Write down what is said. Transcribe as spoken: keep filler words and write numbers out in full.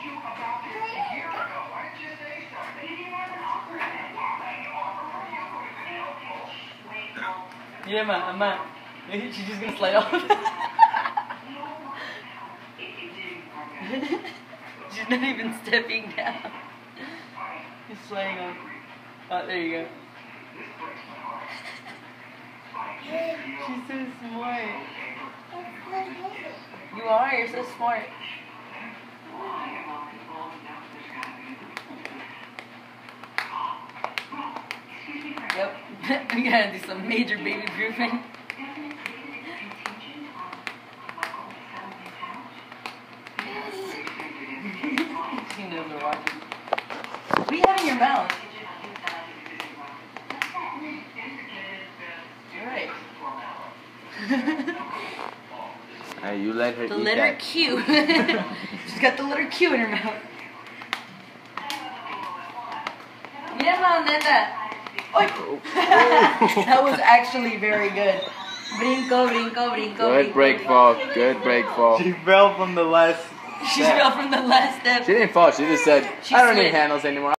Yeah, ma, ama. She's just gonna slide off. She's not even stepping down. She's sliding off. Oh, there you go. She's so smart. You are, you're so smart. Yep. We gotta do some major baby proofing. She knows we're watching. What do you have in your mouth? You're right. Hey, you let her the eat letter that. Q. She's got the letter Q in her mouth. Mira, ma, nena. Oh. That was actually very good. Brinco, brinco, brinco. Good brinco, break brinco. fall. Good break fall. She fell from the last She step. fell from the last step. She didn't fall. She just said, She I don't slid. need handles anymore.